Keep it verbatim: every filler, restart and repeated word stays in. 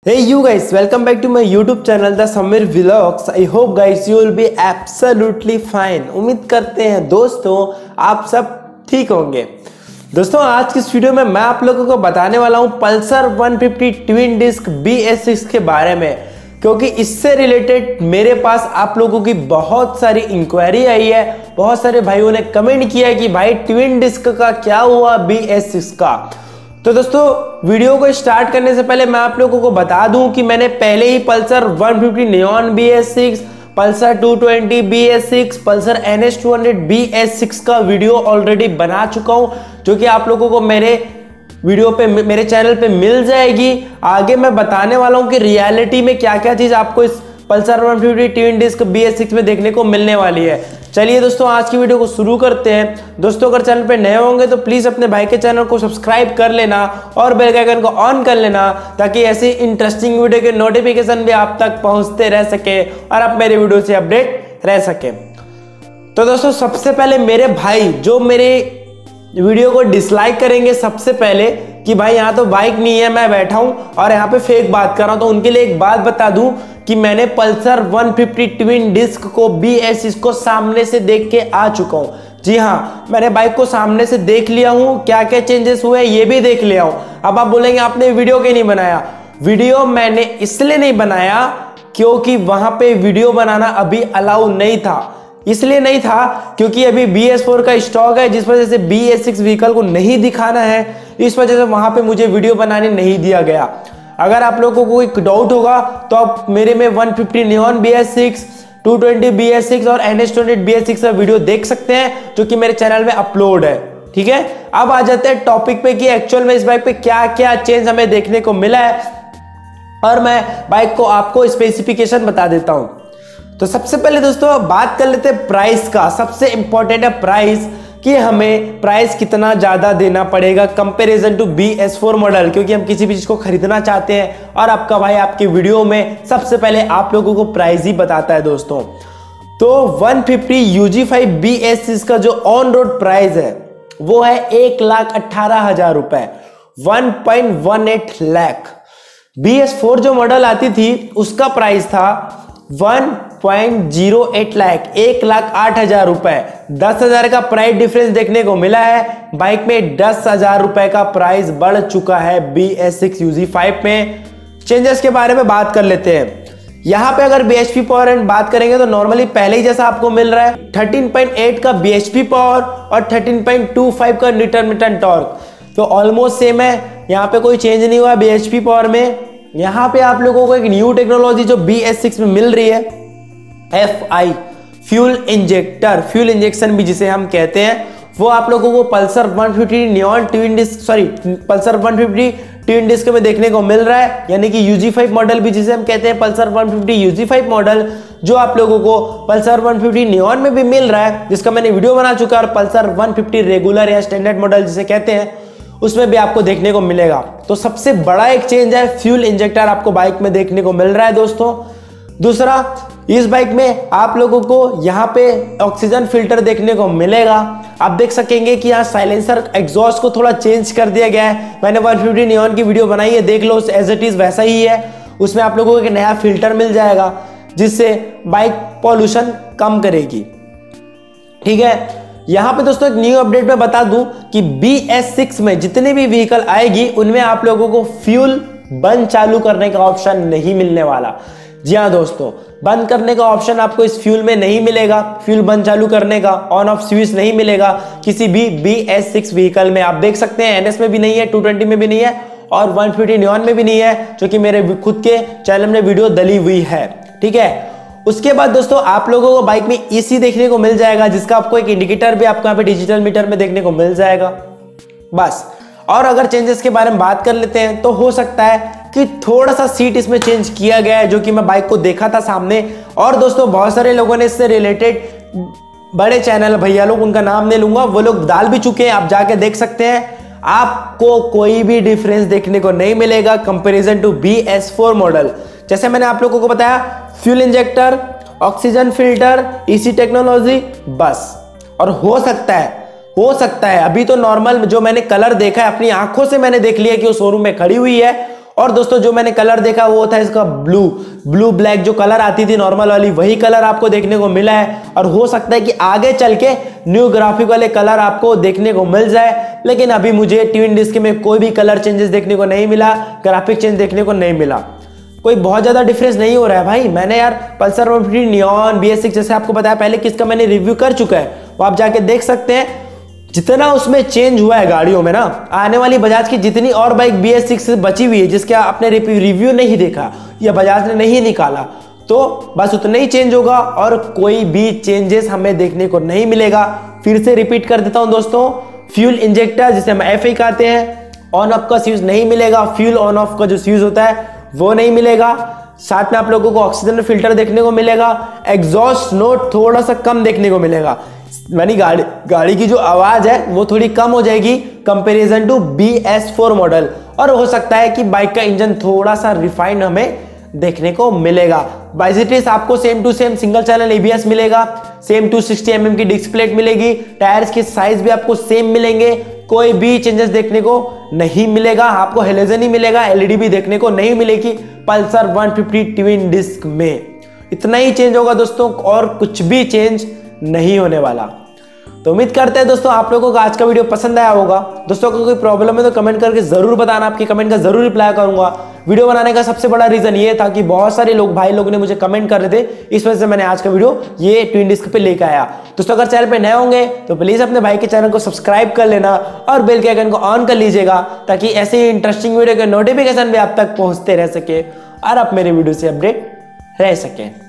Hey you guys, welcome back to my YouTube channel The Samir Vlogs. I hope guys you will be absolutely fine. उम्मीद करते हैं दोस्तों आप सब ठीक होंगे। दोस्तों आज की इस वीडियो में मैं आप लोगों को बताने वाला हूं Pulsar one fifty twin disc B S six के बारे में, क्योंकि इससे रिलेटेड मेरे पास आप लोगों की बहुत सारी इंक्वायरी आई है। बहुत सारे भाइयों ने कमेंट किया कि भाई ट्विन डिस्क का क्या हुआ बी एस सिक्स का। तो दोस्तों वीडियो को स्टार्ट करने से पहले मैं आप लोगों को बता दूं कि मैंने पहले ही Pulsar one fifty neon B S six, Pulsar two twenty B S six, Pulsar N S two hundred B S six का वीडियो ऑलरेडी बना चुका हूं, जो कि आप लोगों को मेरे वीडियो पे मेरे चैनल पे मिल जाएगी। आगे मैं बताने वाला हूं कि रियलिटी में क्या क्या चीज आपको इस Pulsar one fifty twin disc B S six में देखने को मिलने वाली है। चलिए दोस्तों आज की वीडियो को शुरू करते हैं। दोस्तों अगर चैनल पे नए होंगे तो प्लीज अपने भाई के चैनल को सब्सक्राइब कर लेना और बेल आइकन को ऑन कर लेना, ताकि ऐसी इंटरेस्टिंग वीडियो के नोटिफिकेशन भी आप तक पहुंचते रह सके और आप मेरे वीडियो से अपडेट रह सके। तो दोस्तों सबसे पहले मेरे भाई जो मेरे वीडियो को डिसलाइक करेंगे सबसे पहले कि भाई यहाँ तो बाइक नहीं है, मैं बैठा हूं और यहाँ पे फेक बात कर रहा हूं, तो उनके लिए एक बात बता दूं कि मैंने Pulsar one fifty twin disc को बी एस सिक्स को सामने से देख के आ चुका हूं। जी हाँ, मैंने बाइक को सामने से देख लिया हूं, क्या क्या चेंजेस हुए ये भी देख लिया हूं। अब आप बोलेंगे आपने वीडियो क्यों नहीं बनाया। वीडियो मैंने इसलिए नहीं बनाया क्योंकि वहां पे वीडियो बनाना अभी अलाउ नहीं था। इसलिए नहीं था क्योंकि अभी बी एस फोर का स्टॉक है, जिस वजह से बी एस सिक्स व्हीकल को नहीं दिखाना है, इस वजह से वहां पे मुझे वीडियो बनाने नहीं दिया गया। अगर आप लोगों को कोई डाउट होगा तो आप मेरे में one fifty neon B S six, two twenty B S six और N S two hundred B S six का वीडियो देख सकते हैं, जो कि मेरे चैनल में अपलोड है। ठीक है, अब आ जाते हैं टॉपिक पे कि एक्चुअल में इस बाइक पे क्या क्या चेंज हमें देखने को मिला है, और मैं बाइक को आपको स्पेसिफिकेशन बता देता हूं। तो सबसे पहले दोस्तों बात कर लेते हैं प्राइस का। सबसे इंपॉर्टेंट है प्राइस, कि हमें प्राइस कितना ज्यादा देना पड़ेगा comparison to B S four model, क्योंकि हम किसी भी चीज को खरीदना चाहते हैं और आपका भाई आपकी वीडियो में सबसे पहले आप लोगों को प्राइस ही बताता है दोस्तों। तो one fifty U G five B S six का जो ऑन रोड प्राइस है वो है एक लाख अट्ठारह हजार रुपए, one point one eight lakh. B S four जो मॉडल आती थी उसका प्राइस था one point zero eight lakh, एक लाख आठ हजार रुपए। दस हजार का प्राइस डिफरेंस देखने को मिला है। बाइक में दस हजार रुपए का प्राइस बढ़ चुका है B S six U G five में। चेंजेस के बारे में बात कर लेते हैं। यहां पे अगर B H P power and बात करेंगे तो नॉर्मली पहले ही जैसा आपको मिल रहा है, थर्टीन पॉइंट एट का बी एच पी पावर और थर्टीन पॉइंट टू फाइव का न्यूटन मीटर टॉर्क, तो ऑलमोस्ट सेम है। यहाँ पे कोई चेंज नहीं हुआ बी एच पी पावर में। यहाँ पे आप लोगों को एक न्यू टेक्नोलॉजी जो बी एस सिक्स में मिल रही है, F I fuel injector, fuel injection भी जिसे हम कहते हैं, वो आप लोगों को Pulsar one fifty neon twin disc sorry Pulsar one fifty twin disc में देखने को मिल रहा है, यानी कि यू जी फाइव मॉडल भी जिसे हम कहते हैं Pulsar one fifty U G five model, जो आप लोगों को पल्सर वन फिफ्टी नियॉन में भी मिल रहा है, जिसका मैंने वीडियो बना चुका है। और पल्सर वन फिफ्टी रेगुलर या स्टैंडर्ड मॉडल जिसे कहते हैं उसमें भी आपको देखने को मिलेगा। तो सबसे बड़ा एक चेंज है फ्यूल इंजेक्टर आपको बाइक में देखने को मिल रहा है दोस्तों। दूसरा, इस बाइक में आप लोगों को यहाँ पे ऑक्सीजन फिल्टर देखने को मिलेगा। आप देख सकेंगे कि यहाँ साइलेंसर एग्जॉस्ट को थोड़ा चेंज कर दिया गया है। मैंने वन फिफ्टी नियॉन की वीडियो बनाई है, देख लो, एज इट इज वैसा ही है। उसमें आप लोगों को एक नया फिल्टर मिल जाएगा जिससे बाइक पॉल्यूशन कम करेगी। ठीक है, यहाँ पे दोस्तों एक न्यू अपडेट में बता दूं कि बी एस सिक्स में जितने भी व्हीकल आएगी उनमें आप लोगों को फ्यूल बंद चालू करने का ऑप्शन नहीं मिलने वाला। जी हाँ दोस्तों, बंद करने का ऑप्शन आपको इस फ्यूल में नहीं मिलेगा। फ्यूल बंद चालू करने का ऑन ऑफ स्विच नहीं मिलेगा किसी भी बी एस सिक्स व्हीकल में। आप देख सकते हैं एन एस में भी नहीं है, टू ट्वेंटी में भी नहीं है और वन फिफ्टी नियॉन में भी नहीं है, जो कि मेरे खुद के चैनल में वीडियो डली हुई है। ठीक है, उसके बाद दोस्तों आप लोगों को बाइक में ई सी देखने को मिल जाएगा, जिसका आपको एक इंडिकेटर भी आपको यहाँ पे डिजिटल मीटर में देखने को मिल जाएगा बस। और अगर चेंजेस के बारे में बात कर लेते हैं तो हो सकता है कि थोड़ा सा सीट इसमें चेंज किया गया है, जो कि मैं बाइक को देखा था सामने। और दोस्तों बहुत सारे लोगों ने इससे रिलेटेड, बड़े चैनल भैया लोग, उनका नाम नहीं लूंगा, वो लोग डाल भी चुके हैं, आप जाके देख सकते हैं। आपको कोई भी डिफरेंस देखने को नहीं मिलेगा comparison to B S four model. जैसे मैंने आप लोगों को बताया, fuel injector, oxygen filter, E C technology बस। और हो सकता है हो सकता है अभी तो नॉर्मल जो मैंने कलर देखा है, अपनी आंखों से मैंने देख लिया कि वो शोरूम में खड़ी हुई है और दोस्तों जो मैंने कलर देखा वो था इसका ब्लू ब्लू ब्लैक, जो कलर आती थी नॉर्मल वाली वही कलर आपको देखने को मिला है। और हो सकता है कि आगे चल के न्यू ग्राफिक वाले कलर आपको देखने को मिल जाए, लेकिन अभी मुझे ट्विन डिस्क में कोई भी कलर चेंजेस देखने को नहीं मिला, ग्राफिक चेंज देखने को नहीं मिला। कोई बहुत ज्यादा डिफरेंस नहीं हो रहा है भाई। मैंने यार Pulsar one fifty neon B S six जैसे आपको बताया पहले किसका मैंने रिव्यू कर चुका है, वो आप जाके देख सकते हैं। जितना उसमें चेंज हुआ है गाड़ियों में ना, आने वाली बजाज की जितनी और बाइक बी एस सिक्स बची हुई है जिसका आपने रिव्यू नहीं देखा या बजाज ने नहीं निकाला, तो बस उतना ही चेंज होगा और कोई भी चेंजेस हमें देखने को नहीं मिलेगा। फिर से रिपीट कर देता हूं दोस्तों, फ्यूल इंजेक्टर जिसे हम एफ आई कहते हैं, ऑन ऑफ का स्विच नहीं मिलेगा। फ्यूल ऑन ऑफ का जो स्विच होता है वो नहीं मिलेगा। साथ में आप लोगों को ऑक्सीजन फिल्टर देखने को मिलेगा। एग्जॉस्ट नोट थोड़ा सा कम देखने को मिलेगा, यानी गाड़ी गाड़ी की जो आवाज है वो थोड़ी कम हो जाएगी comparison to B S four model. और हो सकता है कि बाइक का इंजन थोड़ा सा रिफाइंड हमें देखने को मिलेगा। बाइजिटिस आपको same to same single channel A B S मिलेगा, same to sixty M M की डिस्क प्लेट मिलेगी, टायर्स की साइज भी आपको सेम मिलेंगे, कोई भी चेंजेस देखने को नहीं मिलेगा। आपको हेलोजन ही मिलेगा, एल ई डी भी देखने को नहीं मिलेगी Pulsar one fifty twin disc में। इतना ही चेंज होगा दोस्तों, और कुछ भी चेंज नहीं होने वाला। तो उम्मीद करते हैं दोस्तों आप लोगों को आज का वीडियो पसंद आया होगा। दोस्तों को कोई प्रॉब्लम है तो कमेंट करके जरूर बताना, आपके कमेंट का जरूर रिप्लाई करूंगा। वीडियो बनाने का सबसे बड़ा रीजन ये था कि बहुत सारे लोग भाई लोग ने मुझे कमेंट कर रहे थे, इस वजह से मैंने आज का वीडियो ये ट्विन डिस्क पे लेकर आया। दोस्तों अगर चैनल पे नए होंगे तो प्लीज अपने भाई के चैनल को सब्सक्राइब कर लेना और बेल के आइकन को ऑन कर लीजिएगा, ताकि ऐसे ही इंटरेस्टिंग वीडियो के नोटिफिकेशन भी आप तक पहुंचते रह सके और आप मेरे वीडियो से अपडेट रह सके।